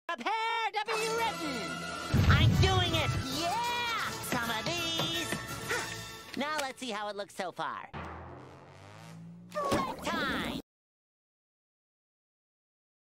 Prepare to be written! I'm doing it! Yeah! Some of these! Now let's see how it looks so far. Time!